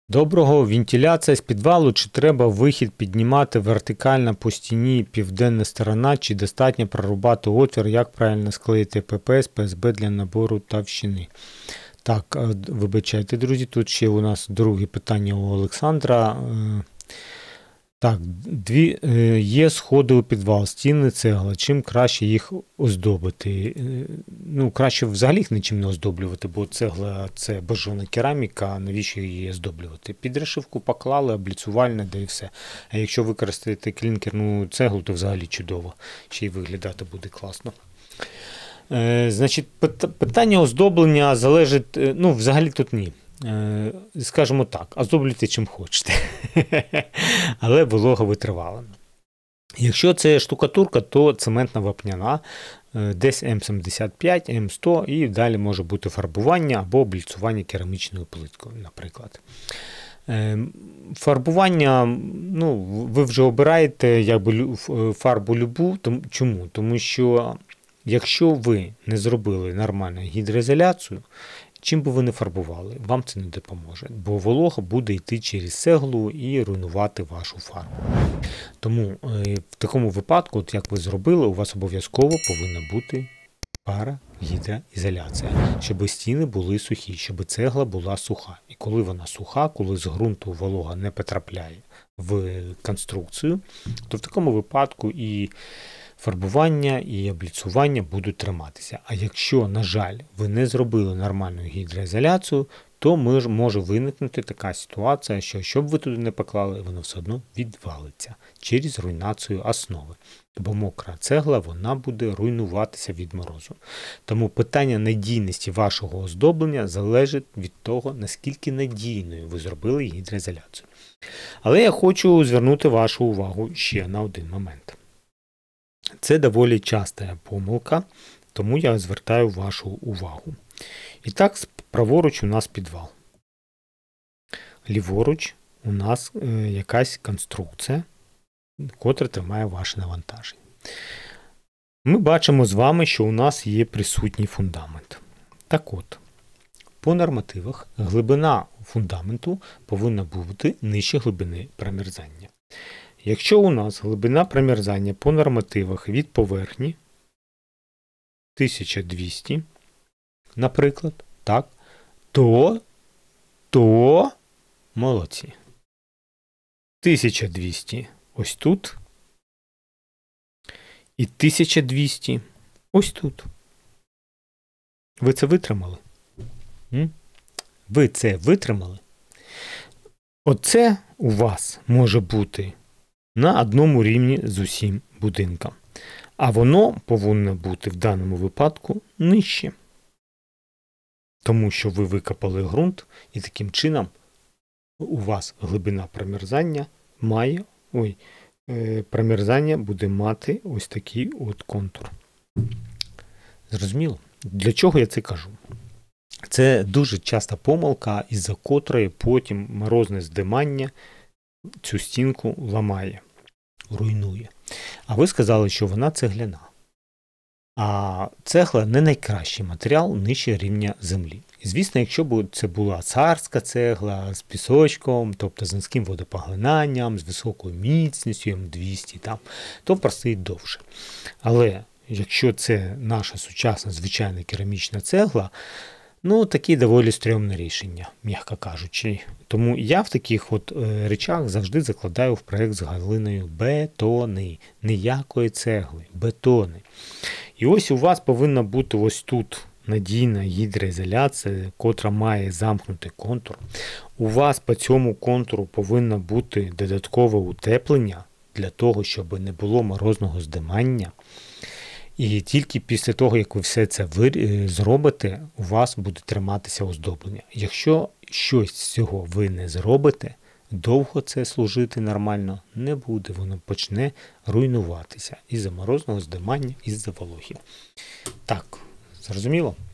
Доброго, вентиляція з підвалу, чи треба вихід піднімати вертикально по стіні південна сторона, чи достатньо прорубати отвір, як правильно склеїти ППС, ПСБ для набору товщини. Так, вибачайте, друзі, тут ще у нас друге питання у Олександра. Так, є сходи у підвал, стіни, цегла. Чим краще їх оздобити? Краще взагалі їх нічим не оздоблювати, бо цегла – це бажана кераміка, навіщо її оздоблювати? Під решітку поклали, обліцувальне, да і все. А якщо використаєте клінкерну цеглу, то взагалі чудово. Ще й виглядати буде класно. Значить, питання оздоблення залежить, взагалі тут ні. Скажімо так, оздоблюйте чим хочете, але волога витривала. Якщо це штукатурка, то цементна вапняна, десь М75, М100 і далі може бути фарбування або обліцування керамічною плиткою, наприклад. Фарбування, ви вже обираєте фарбу любу. Чому? Тому що якщо ви не зробили нормальну гідроізоляцію, чим би ви не фарбували, вам це не допоможе, бо волога буде йти через цеглу і руйнувати вашу фарбу. Тому в такому випадку, от як ви зробили, у вас обов'язково повинна бути парагідроізоляція, щоб стіни були сухі, щоб цегла була суха. І коли вона суха, коли з ґрунту волога не потрапляє в конструкцію, то в такому випадку і фарбування і обліцування будуть триматися. А якщо, на жаль, ви не зробили нормальну гідроізоляцію, то може виникнути така ситуація, що щоб ви туди не поклали, воно все одно відвалиться через руйнацію основи. Бо мокра цегла, вона буде руйнуватися від морозу. Тому питання надійності вашого оздоблення залежить від того, наскільки надійною ви зробили гідроізоляцію. Але я хочу звернути вашу увагу ще на один момент. Це доволі часта помилка, тому я звертаю вашу увагу. І так, праворуч у нас підвал. Ліворуч у нас якась конструкція, котра тримає ваше навантаження. Ми бачимо з вами, що у нас є присутній фундамент. Так от, по нормативах глибина фундаменту повинна бути нижче глибини промерзання. Якщо у нас глибина промерзання по нормативах від поверхні 1200, наприклад, так, то молодці. 1200 ось тут і 1200 ось тут. Ви це витримали? Ви це витримали? Оце у вас може бути на одному рівні з усім будинком. А воно повинно бути в даному випадку нижче. Тому що ви викопали ґрунт і таким чином у вас глибина промерзання промерзання буде мати ось такий от контур. Зрозуміло? Для чого я це кажу? Це дуже часта помилка, із-за котрої потім морозне здимання цю стінку ламає, руйнує. А ви сказали, що вона цегляна. А цегла не найкращий матеріал нижче рівня землі. І, звісно, якщо б це була царська цегла з пісочком, тобто з низьким водопоглинанням, з високою міцністю, М200, то простоїть довше. Але якщо це наша сучасна звичайна керамічна цегла, таке доволі стрьомне рішення, м'яко кажучи. Тому я в таких речах завжди закладаю в проєкт з галиною бетони. Ніякої цегли, бетони. І ось у вас повинна бути ось тут надійна гідроізоляція, котра має замкнутий контур. У вас по цьому контуру повинно бути додаткове утеплення для того, щоб не було морозного здимання. І тільки після того, як ви все це зробите, у вас буде триматися оздоблення. Якщо щось з цього ви не зробите, довго це служити нормально не буде. Воно почне руйнуватися із-за морозного здимання, із-за вологи. Так, зрозуміло?